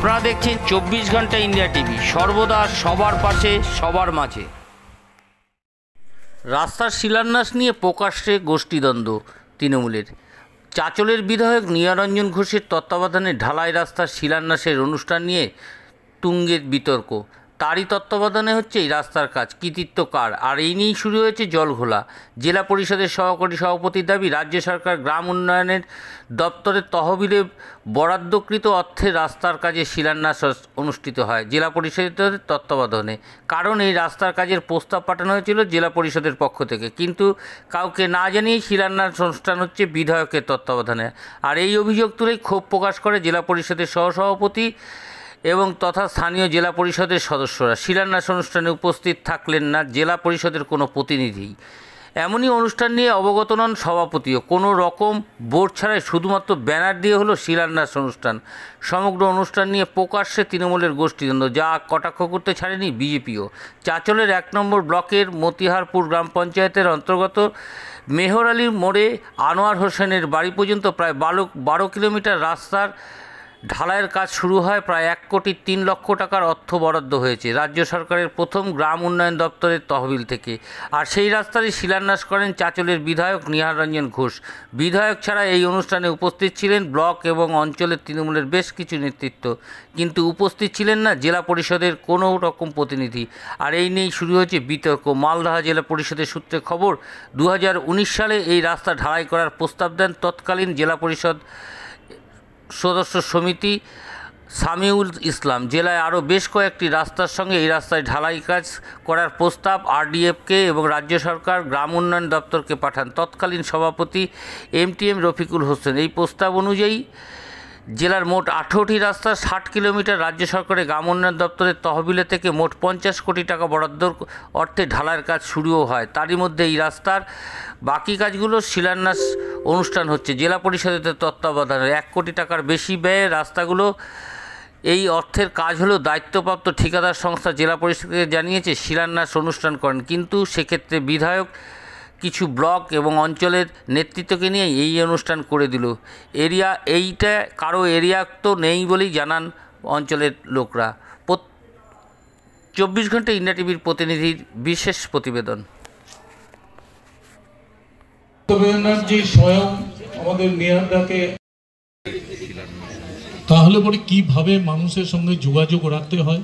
আপনারা দেখছেন 24 ঘন্টা ইন্ডিয়া টিভি, সর্বদা সবার পাশে সবার মাঝে। রাস্তার শিলান্যাস নিয়ে প্রকাশ্যে গোষ্ঠীদ্বন্দ্ব তৃণমূলের। চাঁচলের বিধায়ক নিয়ারঞ্জন ঘোষের তত্ত্বাবধানে ঢালাই রাস্তার শিলান্যাসের অনুষ্ঠান নিয়ে তুঙ্গে বিতর্ক। তারই তত্ত্বাবধানে হচ্ছে এই রাস্তার কাজ, কৃতিত্ব কার? আর এই নিয়েই শুরু হয়েছে জলঘোলা। জেলা পরিষদের সহকারী সভাপতির দাবি, রাজ্য সরকার গ্রাম উন্নয়নের দপ্তরের তহবিলে বরাদ্দকৃত অর্থে রাস্তার কাজে শিলান্যাস অনুষ্ঠিত হয় জেলা পরিষদের তত্ত্বাবধানে। কারণ এই রাস্তার কাজের প্রস্তাব পাঠানো হয়েছিল জেলা পরিষদের পক্ষ থেকে, কিন্তু কাউকে না জানিয়েই শিলান্যাস অনুষ্ঠান হচ্ছে বিধায়কের তত্ত্বাবধানে। আর এই অভিযোগ তুলেই ক্ষোভ প্রকাশ করে জেলা পরিষদের সহসভাপতি এবং তথা স্থানীয় জেলা পরিষদের সদস্যরা। শিলান্যাস অনুষ্ঠানে উপস্থিত থাকলেন না জেলা পরিষদের কোনো প্রতিনিধি। এমনই অনুষ্ঠান নিয়ে অবগত নন সভাপতিও। কোনো রকম বোর্ড ছাড়াই শুধুমাত্র ব্যানার দিয়ে হলো শিলান্যাস অনুষ্ঠান। সমগ্র অনুষ্ঠান নিয়ে প্রকাশ্যে তৃণমূলের গোষ্ঠীদ্বন্দ্ব, যা কটাক্ষ করতে ছাড়েনি বিজেপিও। চাঁচলের 1 নম্বর ব্লকের মতিহারপুর গ্রাম পঞ্চায়েতের অন্তর্গত মেহর আলী মোড়ে আনোয়ার হোসেনের বাড়ি পর্যন্ত প্রায় 12 কিলোমিটার রাস্তার ঢালাইয়ের কাজ শুরু হয়। প্রায় 1 কোটি 3 লক্ষ টাকার অর্থ বরাদ্দ হয়েছে রাজ্য সরকারের প্রথম গ্রাম উন্নয়ন দপ্তরের তহবিল থেকে। আর সেই রাস্তারই শিলান্যাস করেন চাঁচলের বিধায়ক নিহারঞ্জন ঘোষ। বিধায়ক ছাড়া এই অনুষ্ঠানে উপস্থিত ছিলেন ব্লক এবং অঞ্চলের তৃণমূলের বেশ কিছু নেতৃত্ব, কিন্তু উপস্থিত ছিলেন না জেলা পরিষদের কোনো রকম প্রতিনিধি। আর এই নিয়েই শুরু হয়েছে বিতর্ক। মালদহ জেলা পরিষদের সূত্রে খবর, 2019 সালে এই রাস্তা ঢালাই করার প্রস্তাব দেন তৎকালীন জেলা পরিষদ সদস্য সমিতি সামিউল ইসলাম। জেলায় আরও বেশ কয়েকটি রাস্তার সঙ্গে এই রাস্তায় ঢালাই কাজ করার প্রস্তাব RDFকে এবং রাজ্য সরকার গ্রাম উন্নয়ন দপ্তরকে পাঠান তৎকালীন সভাপতি MTM রফিকুল হোসেন। এই প্রস্তাব অনুযায়ী জেলার মোট 18টি রাস্তা 60 কিলোমিটার রাজ্য সরকারের গ্রাম উন্নয়ন দপ্তরের তহবিলে থেকে মোট 50 কোটি টাকা বরাদ্দর অর্থে ঢালাইয়ের কাজ শুরুও হয়। তারই মধ্যে এই রাস্তার বাকি কাজগুলো শিলান্যাস অনুষ্ঠান হচ্ছে জেলা পরিষদের তত্ত্বাবধানে। 1 কোটি টাকার বেশি ব্যয়ে রাস্তাগুলো এই অর্থের কাজ হলো দায়িত্বপ্রাপ্ত ঠিকাদার সংস্থা জেলা পরিষদকে জানিয়েছে শিলান্যাস অনুষ্ঠান করেন, কিন্তু সেক্ষেত্রে বিধায়ক কিছু ব্লক এবং অঞ্চলের নেতৃত্বকে নিয়ে এই অনুষ্ঠান করে দিল। এইটা কারো এরিয়া তো নেই বলেই জানান অঞ্চলের লোকরা। 24 ঘন্টা ইন্ডিয়া টিভির প্রতিনিধির বিশেষ প্রতিবেদন। স্বয়ং আমাদের নিয়ারদাকে তাহলে পরে কিভাবে মানুষের সঙ্গে যোগাযোগ রাখতে হয়,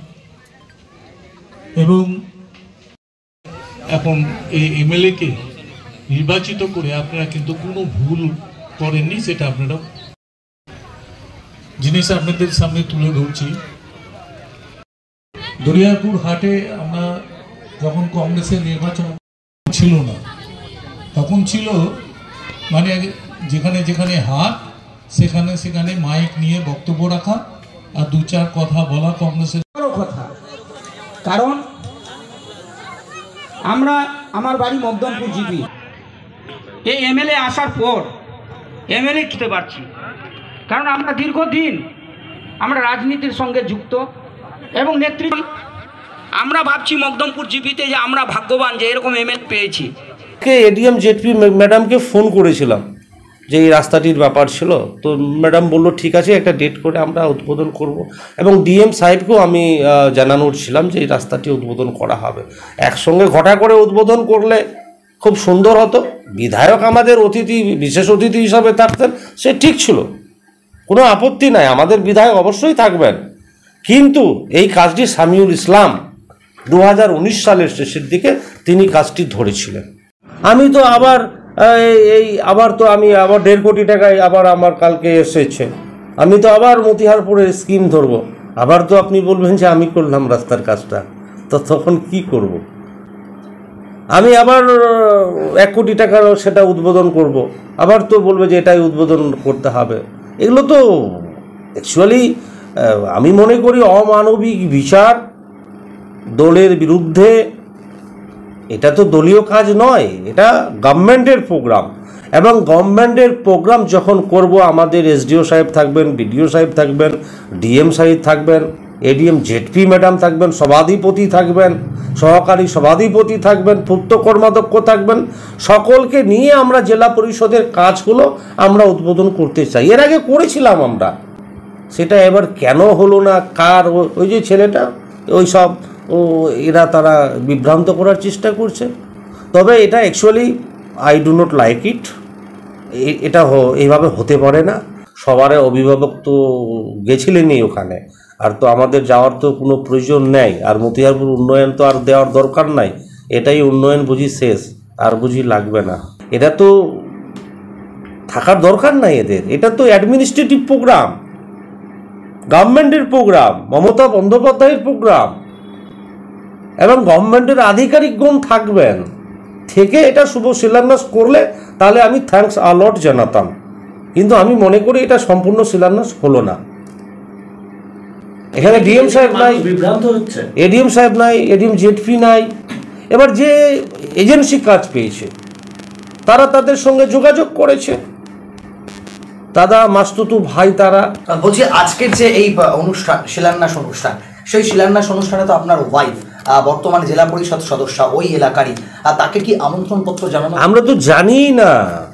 এবং এখন এই MLA কে নির্বাচিত করে আপনারা কিন্তু কোনো ভুল করেননি, সেটা আপনারা জিনিস আপনাদের সামনে তুলে ধরছি। দরিয়াপুর হাটে আমরা যখন কংগ্রেসের নির্বাচন ছিল না, তখন ছিল মানে যেখানে যেখানে হাট সেখানে সেখানে মাইক নিয়ে বক্তব্য রাখা আর 2-4 কথা বলা কংগ্রেসের কথা। কারণ আমার বাড়ি মকদমপুর জিপি, এই MLA আসার পর MLA খেতে পারছি, কারণ আমরা দীর্ঘদিন আমরা রাজনীতির সঙ্গে যুক্ত এবং নেতৃত্ব। আমরা ভাবছি মকদমপুর জিপিতে যে আমরা ভাগ্যবান যে এরকম MLA পেয়েছি। ADM ZP ম্যাডামকে ফোন করেছিলাম যে এই রাস্তাটির ব্যাপার ছিল, তো ম্যাডাম বলল ঠিক আছে, একটা ডেট করে আমরা উদ্বোধন করব, এবং DM সাহেবকেও আমি জানানোর ছিলাম যে এই রাস্তাটি উদ্বোধন করা হবে। একসঙ্গে ঘটা করে উদ্বোধন করলে খুব সুন্দর হতো। বিধায়ক আমাদের বিশেষ অতিথি হিসাবে থাকতেন, সে ঠিক ছিল, কোনো আপত্তি নাই, আমাদের বিধায়ক অবশ্যই থাকবেন। কিন্তু এই কাজটি সামিউল ইসলাম 2019 সালের শেষের দিকে তিনি কাজটি ধরেছিলেন। আমি তো আবার আমি 1.5 কোটি টাকায় আবার আমার কালকে এসেছে, আমি তো আবার মতিহারপুরের স্কিম ধরবো, আবার তো আপনি বলবেন যে আমি করলাম রাস্তার কাজটা, তো তখন কি করব? আমি আবার 1 কোটি টাকার সেটা উদ্বোধন করব, আবার তো বলবে যে এটাই উদ্বোধন করতে হবে। এগুলো তো অ্যাকচুয়ালি আমি মনে করি অমানবিক বিচার, দলের বিরুদ্ধে। এটা তো দলীয় কাজ নয়, এটা গভর্নমেন্টের প্রোগ্রাম, এবং গভর্নমেন্টের প্রোগ্রাম যখন করব আমাদের SDO সাহেব থাকবেন, BDO সাহেব থাকবেন, DM সাহেব থাকবেন, ADM ZP ম্যাডাম থাকবেন, সভাধিপতি থাকবেন, সহকারী সভাধিপতি থাকবেন, পূর্ত কর্মাধ্যক্ষ থাকবেন, সকলকে নিয়ে আমরা জেলা পরিষদের কাজগুলো আমরা উদ্বোধন করতে চাই। এর আগে করেছিলাম আমরা, সেটা এবার কেন হলো না, কার, ওই যে ছেলেটা, ওই সব এরা তারা বিভ্রান্ত করার চেষ্টা করছে। তবে এটা actually I do not like it. এটা এইভাবে হতে পারে না। সবার অভিভাবক তো গেছিলেনই ওখানে, আর তো আমাদের যাওয়ার তো কোনো প্রয়োজন নেই। আর মতিহারপুর উন্নয়ন তো আর দেওয়ার দরকার নাই, এটাই উন্নয়ন বুঝি শেষ, আর বুঝি লাগবে না। এটা তো থাকার দরকার নাই এদের। এটা তো অ্যাডমিনিস্ট্রেটিভ প্রোগ্রাম, গভর্নমেন্টের প্রোগ্রাম, মমতা বন্দ্যোপাধ্যায়ের প্রোগ্রাম, এবং গভর্নমেন্টের আধিকারিকগণ থাকবেন, থেকে এটা শুভ শিলান্যাস করলে তাহলে আমি থ্যাঙ্কস অলট জানাতাম। কিন্তু আমি মনে করি এটা সম্পূর্ণ শিলান্যাস হলো না। এখানে ডিএম সাহেব নাই, বিভ্রান্ত হচ্ছে, এডিএম সাহেব নাই, এডিএম জেডপি নাই। এবার যে এজেন্সি কাজ পেয়েছে তারা তাদের সঙ্গে যোগাযোগ করেছে, দাদা মাস্তুতু ভাই তারা। বলছি আজকের যে এই অনুষ্ঠান, শিলান্যাস অনুষ্ঠান, সেই শিলান্যাস অনুষ্ঠানে তো আপনার ওয়াইফ বর্তমানে জেলা পরিষদ সদস্য ওই এলাকারই, তাকে কি আমন্ত্রণ পত্র জানানো? আমরা তো জানি না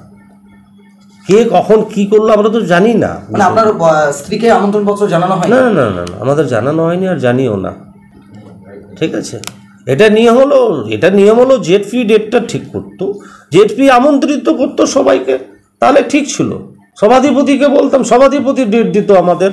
কে কখন কি করলো, আমরা তো জানি না। মানে আপনার স্ত্রীকে আমন্ত্রণ পত্র জানানো হয়? না না না না, আমাদের জানানো হয়নি আর জানিও না। ঠিক আছে, এটা নিয়ম হলো জেডপি ডেটটা ঠিক করতো, জেডপি আমন্ত্রিত করতো সবাইকে, তাহলে ঠিক ছিল। সভাধিপতিকে বলতাম, সভাধিপতি ডেট দিত আমাদের।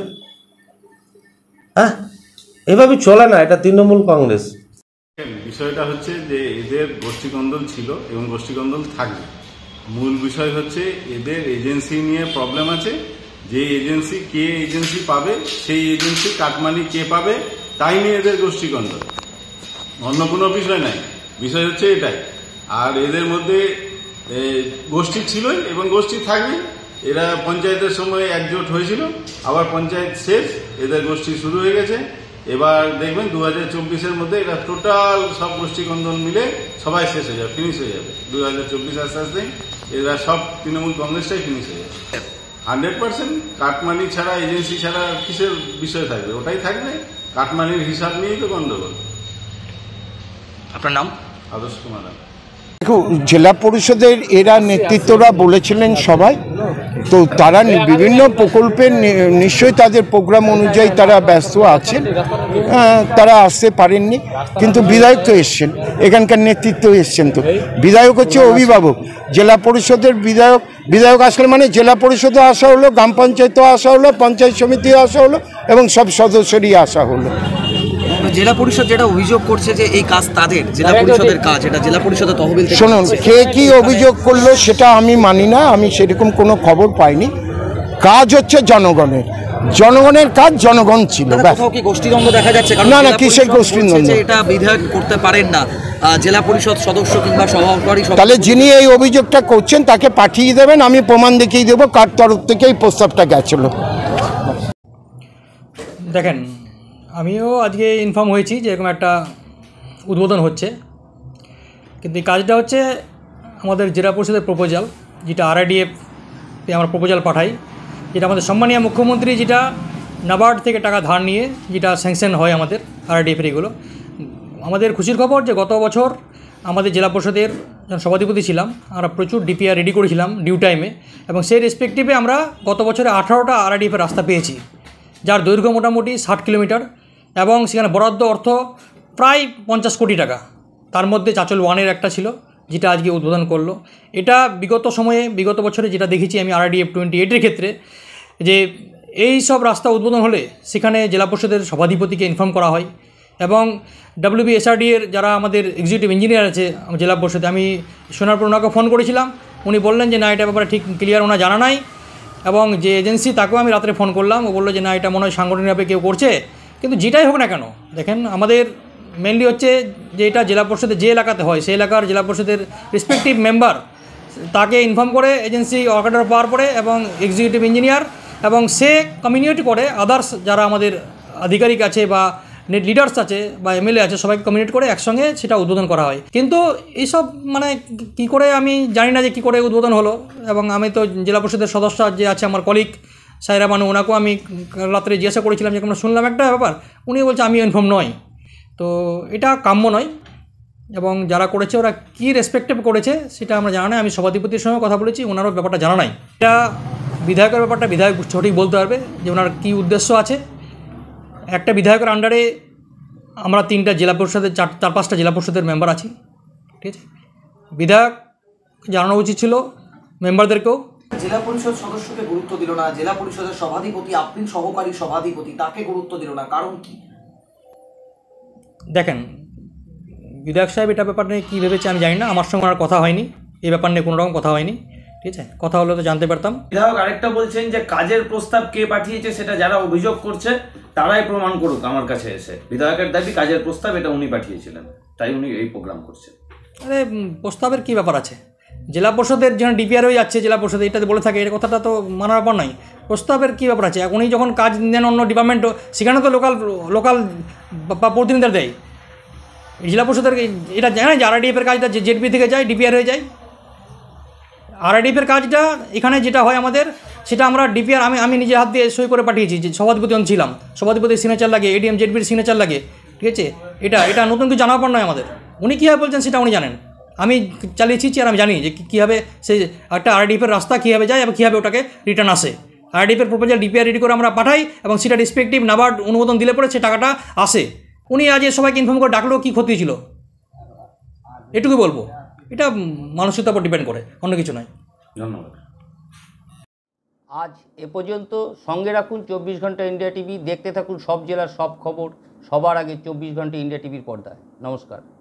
হ্যাঁ, এভাবে চলে না, এটা তৃণমূল কংগ্রেস। বিষয়টা হচ্ছে যে এদের গোষ্ঠীকন্দল ছিল এবং গোষ্ঠীকন্দল থাকবে। মূল বিষয় হচ্ছে এদের এজেন্সি নিয়ে প্রবলেম আছে। যে এজেন্সি পাবে, সেই এজেন্সি কাটমানি কে পাবে, তাই নিয়ে এদের গোষ্ঠীকন্দল, অন্য কোনো বিষয় নাই। বিষয় হচ্ছে এটাই। আর এদের মধ্যে গোষ্ঠী ছিলই এবং গোষ্ঠী থাকবে। এরা পঞ্চায়েতের সময় একজোট হয়েছিল, আবার পঞ্চায়েত শেষ, এদের গোষ্ঠী শুরু হয়ে গেছে। এবার দেখবেন 2024-এর মধ্যে এটা টোটাল সব গোষ্ঠীকন্দল মিলে সবাই শেষ হয়ে যাবে, ফিনিশ হয়ে যাবে। 2024 আস্তে আস্তে এরা সব তৃণমূল কংগ্রেসটাই ফিনিশ হয়ে যাবে 100%। কাটমানি ছাড়া, এজেন্সি ছাড়া কিসের বিষয় থাকবে? ওটাই থাকবে। কাটমানির হিসাব নিয়েই তো গন্ডগোল। আপনার নাম? আদর্শ কুমার। দেখো, জেলা পরিষদের এরা নেতৃত্বরা বলেছিলেন সবাই, তো তারা বিভিন্ন প্রকল্পের নিশ্চয়ই তাদের প্রোগ্রাম অনুযায়ী তারা ব্যস্ত আছেন, তারা আসতে পারেননি। কিন্তু বিধায়ক তো এসছেন, এখানকার নেতৃত্ব এসছেন। তো বিধায়ক হচ্ছে অভিভাবক, জেলা পরিষদের বিধায়ক আসলে মানে জেলা পরিষদও আসা হলো, গ্রাম পঞ্চায়েতও আসা হলো, পঞ্চায়েত সমিতিও আসা হলো, এবং সব সদস্যরই আসা হলো। জেলা পরিষদ যেটা অভিযোগ করছে যে এই কাজ তাদের, জেলা পরিষদের কাজ, এটা জেলা পরিষদের তহবিল। শুনুন, কে কি অভিযোগ করলো সেটা আমি মানি না, আমি সেরকম কোনো খবর পাইনি। কাজ হচ্ছে জনগণের কাজ, জনগণ ছিল। কি গোষ্ঠীদ্বন্দ্ব দেখা যাচ্ছে? না না, কিসের গোষ্ঠীদ্বন্দ্ব? এটা বিধায়ক করতে পারেন না, জেলা পরিষদ সদস্য কিংবা সভাপতি। তাহলে যিনি এই অভিযোগটা করছেন তাকে পাঠিয়ে দেবেন, আমি প্রমাণ দেখিয়ে দেবো কার তরফ থেকে এই প্রস্তাবটা গেছিল। দেখেন, আমিও আজকে ইনফর্ম হয়েছি যে এরকম একটা উদ্বোধন হচ্ছে, কিন্তু এই কাজটা হচ্ছে আমাদের জেলা পরিষদের প্রপোজাল, যেটা RIDF-এ আমরা প্রপোজাল পাঠাই, যেটা আমাদের সম্মানীয় মুখ্যমন্ত্রী যেটা নাবার্ড থেকে টাকা ধার নিয়ে যেটা স্যাংশন হয় আমাদের RIDF-এর। এগুলো আমাদের খুশির খবর যে গত বছর আমাদের জেলা পরিষদের যখন সভাধিপতি ছিলাম, আমরা প্রচুর DPR রেডি করেছিলাম ডিউ টাইমে, এবং সেই রেসপেক্টিভে আমরা গত বছরে 18টা RIDF-এর রাস্তা পেয়েছি, যার দৈর্ঘ্য মোটামুটি 60 কিলোমিটার, এবং সেখানে বরাদ্দ অর্থ প্রায় 50 কোটি টাকা। তার মধ্যে চাচল 1-এর একটা ছিল, যেটা আজকে উদ্বোধন করলো। এটা বিগত বছরে যেটা দেখেছি আমি RIDF 28-এর ক্ষেত্রে, যে এই সব রাস্তা উদ্বোধন হলে সেখানে জেলা পরিষদের সভাধিপতিকে ইনফর্ম করা হয়, এবং WBSRD-এর যারা আমাদের এক্সিকিউটিভ ইঞ্জিনিয়ার আছে জেলা পরিষদে, আমি শোনার পর ওনাকে ফোন করেছিলাম, উনি বললেন যে না, এটা ব্যাপারে ঠিক ক্লিয়ার ওনা জানা নাই। এবং যে এজেন্সি, তাকেও আমি রাত্রে ফোন করলাম, ও বললো যে না, এটা মনে হয় সাংগঠনিকভাবে কেউ করছে। কিন্তু যেটাই হোক না কেন, দেখেন আমাদের মেনলি হচ্ছে যে এটা জেলা পরিষদের যে এলাকাতে হয়, সেই এলাকার জেলা পরিষদের রেসপেক্টিভ মেম্বার তাকে ইনফর্ম করে এজেন্সি অর্ডার পাওয়ার পরে, এবং এক্সিকিউটিভ ইঞ্জিনিয়ার, এবং সে কমিউনিকেট করে আদার্স যারা আমাদের আধিকারিক আছে বা লিডার্স আছে বা MLA আছে, সবাইকে কমিউনিকেট করে একসঙ্গে সেটা উদ্বোধন করা হয়। কিন্তু এইসব মানে কী করে, আমি জানি না যে কী করে উদ্বোধন হলো। এবং আমি তো জেলা পরিষদের সদস্য যে আছে আমার কলিগ সাইরা বানু, ওনাকেও আমি রাত্রে জিজ্ঞাসা করেছিলাম যে আমরা শুনলাম একটা ব্যাপার, উনি বলছে আমি ইনফর্ম নই। তো এটা কাম্য নয়, এবং যারা করেছে ওরা কী রেসপেক্টিভ করেছে সেটা আমরা জানা নাই। আমি সভাধিপতির সঙ্গে কথা বলেছি, ওনারও ব্যাপারটা জানা নাই। এটা বিধায়কের ব্যাপারটা বিধায়ক সঠিক বলতে পারবে যে ওনার কী উদ্দেশ্য আছে। একটা বিধায়কের আন্ডারে আমরা 3টা জেলা পরিষদের 4-5টা জেলা পরিষদের মেম্বার আছি, ঠিক আছে। বিধায়ক জানানো উচিত ছিল মেম্বারদেরকেও। জেলা পরিষদ সদস্যকে গুরুত্ব দিল না, জেলা পরিষদের সভাধিপতি, আপনি সহকারী সভাধিপতি, তাকে গুরুত্ব দিল না, কারণ কি? দেখেন, বিধায়ক সাহেব এটা ব্যাপার নিয়ে কী ভেবেছে আমি জানি না, আমার সঙ্গে আর কথা হয়নি, এই ব্যাপার নিয়ে কোনো রকম কথা হয়নি, ঠিক আছে। কথা হলে তো জানতে পারতাম। বিধায়ক আরেকটা বলছেন যে কাজের প্রস্তাব কে পাঠিয়েছে সেটা যারা অভিযোগ করছে তারাই প্রমাণ করুক আমার কাছে এসে। বিধায়কের দাবি কাজের প্রস্তাব এটা উনি পাঠিয়েছিলেন, তাই উনি এই প্রোগ্রাম করছেন। আরে প্রস্তাবের কী ব্যাপার আছে? জেলা পরিষদের যেখানে ডিপিআর হয়ে যাচ্ছে জেলা পরিষদে, এটাতে বলে থাকে, এর কথাটা তো মানার ব্যাপার নয়। প্রস্তাবের কী ব্যাপার আছে? উনি যখন কাজ নেন অন্য ডিপার্টমেন্ট, সেখানে তো লোকাল প্রতিনিধিরা দেয়। জেলা পরিষদের এটা জানেন যে আরআইডিএফের কাজটা জেডপি থেকে যায়, ডিপিআর হয়ে যায়। আরআইডিএফের কাজটা এখানে যেটা হয় আমাদের, সেটা আমরা ডিপিআর আমি নিজে হাত দিয়ে সই করে পাঠিয়েছি, যে সভাধিপতি যখন ছিলাম, সভাধিপতির সিগনেচার লাগে, এডিএম জেডপির সিগনেচার লাগে, ঠিক আছে। এটা নতুন কিছু জানার পর নয় আমাদের। উনি কীভাবে বলছেন সেটা উনি জানেন, আমি চালিয়েছি আর আমি জানি যে কীভাবে সেই একটা আরআইডিএফের রাস্তা কীভাবে যায় এবং কীভাবে ওটাকে রিটার্ন আসে। আরআইডিএফের প্রপোজাল ডিপিআর রেডি করে আমরা পাঠাই এবং সেটা রেসপেক্টিভ নাবার্ড অনুমোদন দিলে পরে সে টাকাটা আসে। উনি আজ সবাইকে ইনফর্ম করে ডাকলেও কী ক্ষতি ছিল, এটুকু বলবো। এটা মানসিকতার উপর ডিপেন্ড করে, অন্য কিছু নয়। ধন্যবাদ। আজ এ পর্যন্ত। সঙ্গে রাখুন 24 ঘন্টা ইন্ডিয়া টিভি। দেখতে থাকুন সব জেলার সব খবর সবার আগে 24 ঘন্টা ইন্ডিয়া টিভির পর্দায়। নমস্কার।